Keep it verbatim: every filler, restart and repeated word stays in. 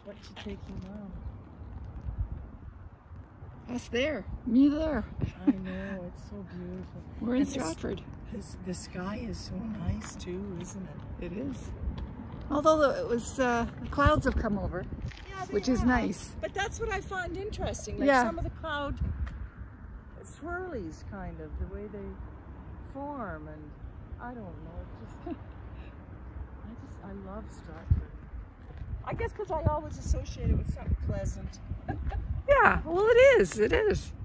what to take you now? Us there, me there. I know, it's so beautiful. We're in And Stratford. This, the sky is so nice too, isn't it? It is. Although the, it was, uh, the clouds have come over, Yeah, they which is have. nice. But that's what I find interesting. Like Yeah. some of the cloud swirlies, kind of the way they form, and I don't know. It's just, I just, I love Stratford. I guess because I always associate it with something pleasant. Yeah, well, it is. It is.